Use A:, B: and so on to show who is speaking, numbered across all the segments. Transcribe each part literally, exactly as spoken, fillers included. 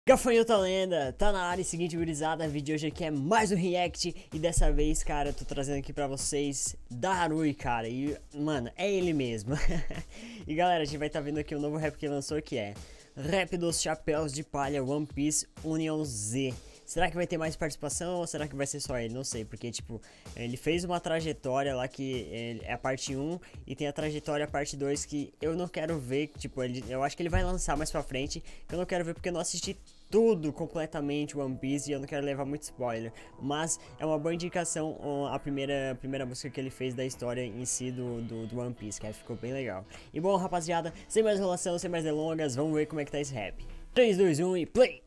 A: Gafanhoto Lenda, tá na área. Seguinte, gurizada, o vídeo de hoje aqui é mais um react. E dessa vez, cara, eu tô trazendo aqui pra vocês Darui, cara. E, mano, é ele mesmo. E galera, a gente vai tá vendo aqui o novo rap que lançou, que é Rap dos Chapéus de Palha One Piece Union Z. Será que vai ter mais participação ou será que vai ser só ele? Não sei, porque tipo, ele fez uma trajetória lá que é a parte um e tem a trajetória a parte dois que eu não quero ver, tipo, ele, eu acho que ele vai lançar mais pra frente, que eu não quero ver porque eu não assisti tudo completamente One Piece e eu não quero levar muito spoiler, mas é uma boa indicação a primeira, a primeira música que ele fez da história em si do, do, do One Piece, que ficou bem legal. E bom, rapaziada, sem mais enrolação, sem mais delongas, vamos ver como é que tá esse rap. três, dois, um e play!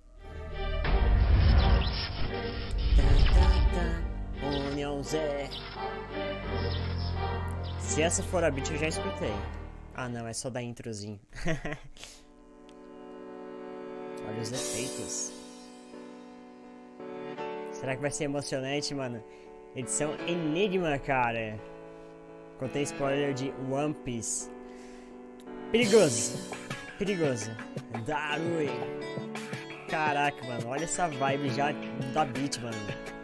A: União Z. Se essa for a beat eu já escutei. Ah não, é só da introzinho. Olha os efeitos. Será que vai ser emocionante, mano? Edição Enigma, cara. Contei spoiler de One Piece. Perigoso. Perigoso. Darui. Caraca, mano. Olha essa vibe já da beat, mano.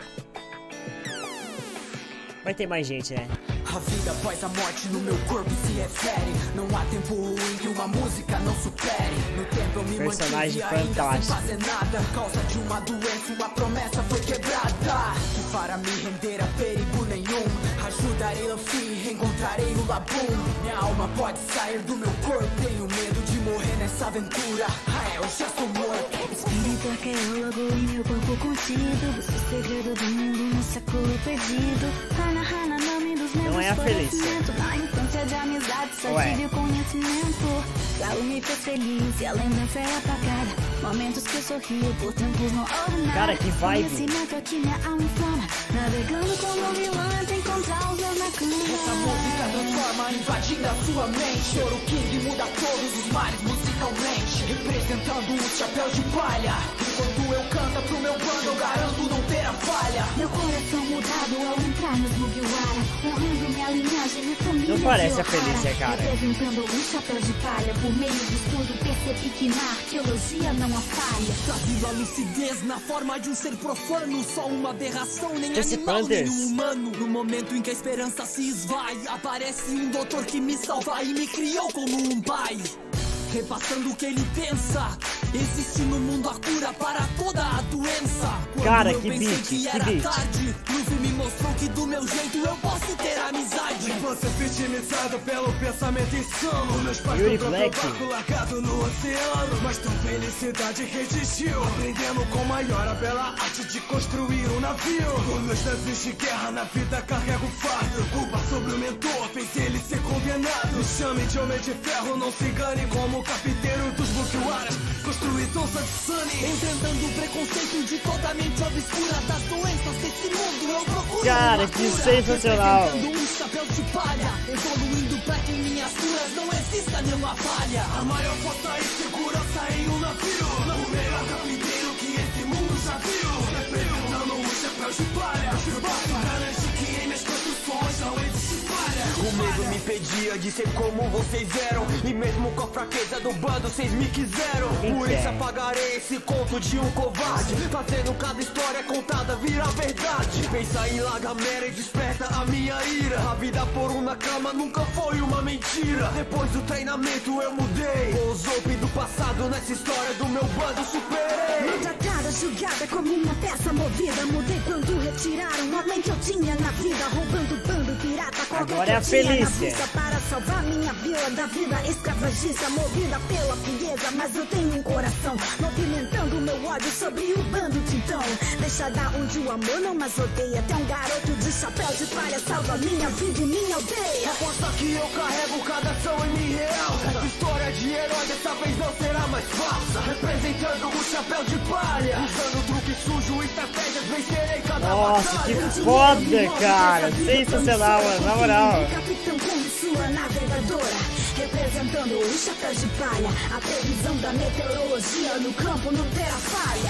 A: Vai ter mais gente, né?
B: A vida após a morte no meu corpo se refere. Não há tempo ruim que uma música não supere. No tempo eu me
A: Personagem
B: mantive ainda
A: fantástico.
B: sem fazer nada. Causa de uma doença, uma promessa foi quebrada. Que para me render a perigo nenhum, ajudarei Luffy, reencontrarei o Labum. Minha alma pode sair do meu corpo. Tenho medo de morrer nessa aventura. Ah, eu já sou morto.
C: Espírito arqueólogo em meu corpo contido. Busco o segredo do mundo no século perdido. Hana, Hana, nome dos meus.
A: Não é a Felícia.
C: Na infância de amizade só tive o conhecimento. Galo me fez feliz e a lembrança é apagada. Momentos que eu sorrio por tempos não houve nada.
A: Cara, que vibe.
C: Conhecimento aqui minha alma inflama. Navegando como um vilão até encontrar os meus na cama.
B: Essa música transforma, invadindo a sua mente. Choro King muda todos os mares musicalmente. Representando o chapéu de palha. Enquanto eu canto pro meu bando, eu garanto não ter a falha.
C: Meu coração mudado ao entrar nos Mugiwara. Honrando minha linhagem, minha família.
A: Não parece a
C: de Ohara.
A: Felícia, cara.
C: Representando um chapéu de palha. Por meio do estudo percebi que na arqueologia não há falha.
B: Trazendo a lucidez na forma de um ser profano. Só uma aberração, nem
A: Esse
B: animal,
A: Panthers.
B: nem humano. No momento em que a esperança se esvai, aparece um doutor que me salva e me criou como um pai. Repassando o que ele pensa. Existe no mundo a cura para toda a doença. Quando
A: Cara,
B: eu
A: que
B: pensei
A: beat,
B: que
A: que
B: era
A: beat.
B: tarde, Luffy me mostrou que do meu jeito eu posso ter amizade. Você vitimizado pelo pensamento insano. Meus pais
A: Yuri
B: estão
A: Black.
B: barco largado no oceano. Mas tua felicidade resistiu, aprendendo com maior a bela arte de construir um navio. Quando existe guerra na vida carrego o fardo. Culpa sobre o mentor, fez ele ser condenado. Me chame de homem de ferro, não se engane como o capiteiro dos Mugiwaras. Construidor de Sunny, enfrentando o preconceito de toda a mente obscura das doenças desse mundo. Eu procuro
A: Cara,
B: uma
A: que
B: cura,
A: sensacional.
B: representando um chapéu de palha, evoluindo pra que em minhas curas não exista nenhuma falha. A maior força e segurança em um navio. O melhor capiteiro que esse mundo já viu. Representando um chapéu de palha. Eu posso garantir que em minhas construções não existe falha.
D: O medo me impedia de ser como vocês eram. E mesmo com a fraqueza do bando, vocês me quiseram. Por isso apagarei esse conto de um covarde, fazendo cada história contada virar verdade. Pensa em Lagamera e desperta a minha ira. A vida por um na cama nunca foi uma mentira. Depois do treinamento eu mudei. O Zop do passado nessa história do meu bando superei.
C: Maltratada, julgada como uma peça movida. Mudei quando retiraram a mãe que eu tinha na vida. Roubando bando pirata, qualquer
A: Agora é a
C: que eu tinha na
A: Felícia.
C: vista. Para salvar minha vila da vida escravagista. Movida pela frieza, mas eu tenho um coração. Movimentando meu ódio sobre o bando titão. Deixa dar onde o amor não mais odeia. Tem um garoto de chapéu de palha, salva minha vida e minha aldeia.
D: Aposta que eu carrego cada ação em mim real. Essa história de herói dessa vez não será mais falsa. Representando o chapéu de palha, usando truque sujo e estratégias, vencerei cada
A: Nossa,
D: batalha.
A: que foda, cara. Sensacional, mano, na moral.
C: Capitão como sua navegadora. Representando o chapéu de palha. A previsão da meteorologia no campo não terá falha.
B: A liga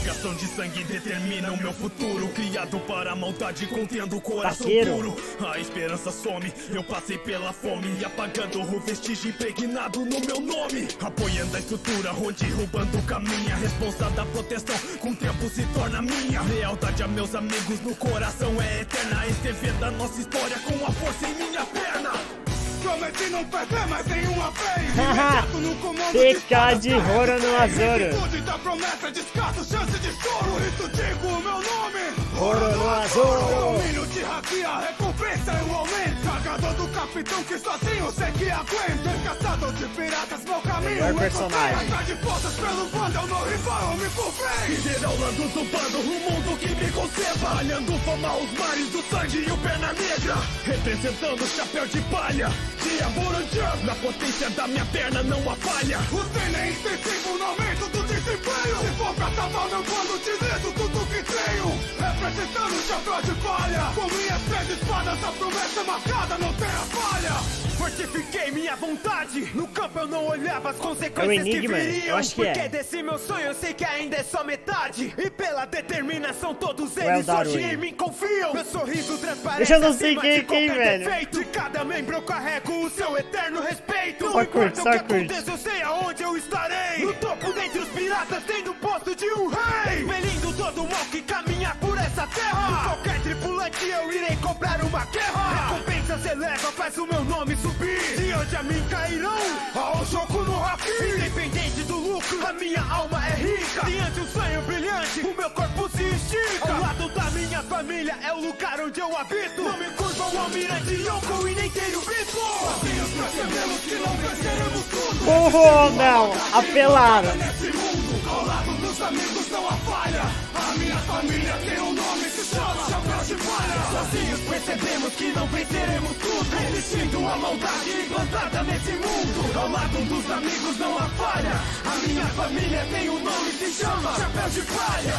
B: ligação de sangue determina o meu futuro. Criado para a maldade, contendo o coração
A: Taqueiro.
B: puro. A esperança some, eu passei pela fome, apagando o vestígio impregnado no meu nome. Apoiando a estrutura onde roubando caminha. Responsa da proteção, com o tempo se torna minha. Lealdade a meus amigos no coração é eterna. Escrevendo a nossa história com a força em minha perna. Prometi não perder mais nenhuma vez. Imediato no comando
A: T K de Roro no Azoro.
B: Atitude da promessa, descarto chance de choro. Por isso digo o meu nome.
A: Roro no Azoro.
B: Domínio de haki, a recompensa é o aumento. Cargador do capitão que sozinho sei que aguenta. Caçador de piratas, meu caminho.
A: Melhor personagem.
B: Atrás de forças pelo bando, eu não rival, eu me comprei. General Landos do bando, o mundo que me conceba. Alhando fama os mares do sangue e o perna negra. Representando o chapéu de palha. Dia Boranjão, na potência da minha perna não há falha. O treino é intensivo no aumento do desempenho. Se for pra salvar meu bando, te lido tudo que tenho. Representando o chapéu de palha. Com minhas três espadas, a promessa marcada não terá falha. Fortifiquei minha vontade. No campo eu não olhava as consequências
A: É o Enigma,
B: que viriam.
A: eu acho que é.
B: Porque desse meu sonho eu sei que ainda é só metade. E pela determinação todos
A: Ou é o
B: eles hoje
A: Darwin?
B: em mim confiam. Meu sorriso transparece
A: Eu já não sei
B: acima
A: quem é
B: de
A: quem,
B: qualquer
A: velho.
B: defeito. De cada membro eu carrego o seu eterno respeito.
A: Só
B: Não
A: curte,
B: importa
A: só
B: o que
A: curte.
B: aconteça, eu sei aonde eu estarei. No topo dentre os piratas, tendo o posto de um rei. Expelindo todo o mal que caminha por essa terra. De qualquer tripulante eu irei comprar uma guerra. Recompensa se eleva, faz o meu nome subir. De onde a mim cairão ao jogo no haki. Independente do lucro, a minha alma é rica. Diante um sonho brilhante, o meu corpo se estica. Ao lado da minha família é o lugar onde eu habito. Não me curva o almirante Yonko e nem tenho grito. Sozinhos percebemos que não venceremos tudo.
A: Oh, não, apelaram.
B: Nesse mundo, ao lado dos amigos não há falha. A minha família tem um nome, se chama Chapéu de Palha. Sozinhos percebemos que não venceremos tudo. Resistindo a maldade implantada nesse mundo. Ao lado dos amigos não há falha. A minha família tem um nome, se chama Chapéu de Palha.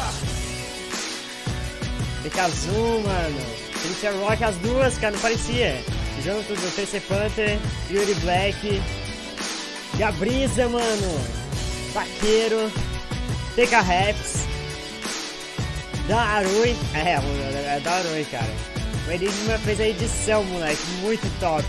A: T K Zoom, mano. Felicia Rock, as duas, cara, não parecia. Juntos do T C Panther, Yuri Black. Gabriza, mano. Taqueiro. T K Raps. Darui. É, é Darui, cara. O Enigma fez a edição, moleque. Muito top.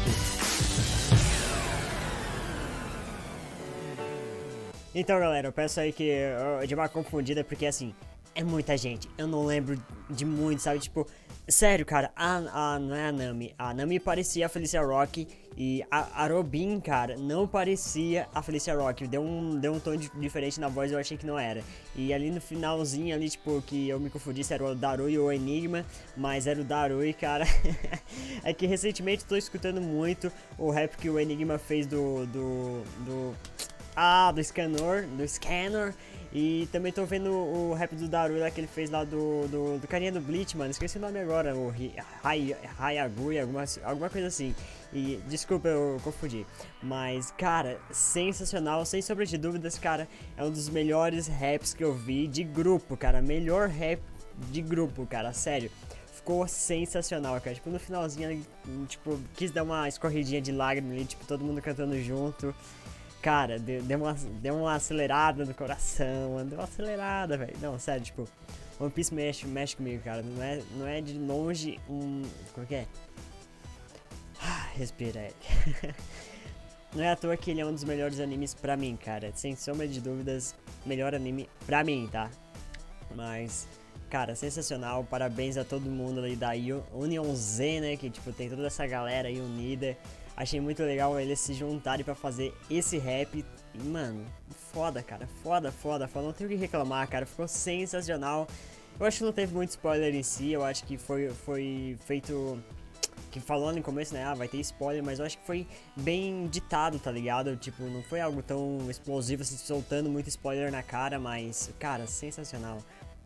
A: Então, galera, eu peço aí que eu dei uma confundida, porque assim, é muita gente. Eu não lembro de muito, sabe? Tipo, sério, cara, a, a, não é a Nami. A Nami parecia a Felicia Rock e a, a Robin, cara, não parecia a Felicia Rock. Deu um, deu um tom de, diferente na voz, eu achei que não era. E ali no finalzinho, ali, tipo, que eu me confundi se era o Darui ou o Enigma, mas era o Darui, cara. É que recentemente tô escutando muito o rap que o Enigma fez do... do, do Ah, do Scanner, do Scanner. E também tô vendo o rap do Darui lá que ele fez lá do, do, do carinha do Bleach, mano. Esqueci o nome agora, o Hayagui, alguma, alguma coisa assim. E desculpa, eu confundi. Mas, cara, sensacional, sem sombra de dúvidas, cara. É um dos melhores raps que eu vi de grupo, cara. Melhor rap de grupo, cara, sério. Ficou sensacional, cara. Tipo, no finalzinho, ele, tipo, quis dar uma escorridinha de lágrima ali, tipo, todo mundo cantando junto. Cara, deu, deu, uma, deu uma acelerada no coração, mano. Deu uma acelerada, velho. Não, sério, tipo, One Piece mexe, mexe comigo, cara. Não é, não é de longe um... Como que é? Ah, respira aí. Não é à toa que ele é um dos melhores animes pra mim, cara. Sem sombra de dúvidas, melhor anime pra mim, tá? Mas, cara, sensacional. Parabéns a todo mundo ali da Union Z, né? Que, tipo, tem toda essa galera aí unida. Achei muito legal eles se juntarem pra fazer esse rap. E, mano, foda, cara. Foda, foda, foda. Não tenho o que reclamar, cara. Ficou sensacional. Eu acho que não teve muito spoiler em si. Eu acho que foi, foi feito... Que falando no começo, né? Ah, vai ter spoiler. Mas eu acho que foi bem ditado, tá ligado? Tipo, não foi algo tão explosivo, assim, soltando muito spoiler na cara. Mas, cara, sensacional.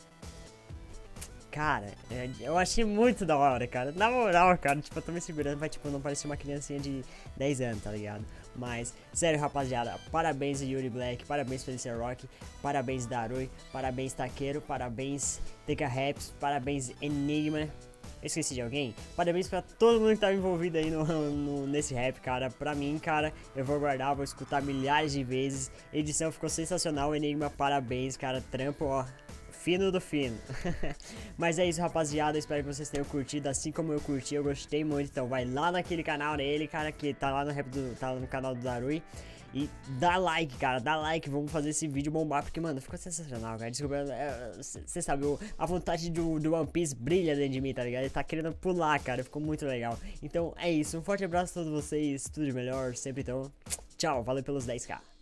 A: Cara, eu achei muito da hora, cara. Na moral, cara, tipo, eu tô me segurando pra, tipo, não parecer uma criancinha de dez anos, tá ligado? Mas, sério, rapaziada, parabéns Yuri Black, parabéns Felicia Rock, parabéns Darui, parabéns Taqueiro, parabéns T K Raps, parabéns Enigma. Eu esqueci de alguém? Parabéns pra todo mundo que tava envolvido aí no, no, nesse rap, cara. Pra mim, cara, eu vou guardar, vou escutar milhares de vezes. A edição ficou sensacional, Enigma, parabéns, cara. Trampo, ó. fino do fino. Mas é isso, rapaziada, espero que vocês tenham curtido, assim como eu curti, eu gostei muito. Então vai lá naquele canal dele, cara, que tá lá no, rap do, tá lá no canal do Darui. E dá like, cara, dá like, vamos fazer esse vídeo bombar, porque, mano, ficou sensacional, cara. Desculpa, você sabe, eu, a vontade do, do One Piece brilha dentro de mim, tá ligado? Ele tá querendo pular, cara, ficou muito legal. Então é isso, um forte abraço a todos vocês, tudo de melhor, sempre então. Tchau, valeu pelos dez K.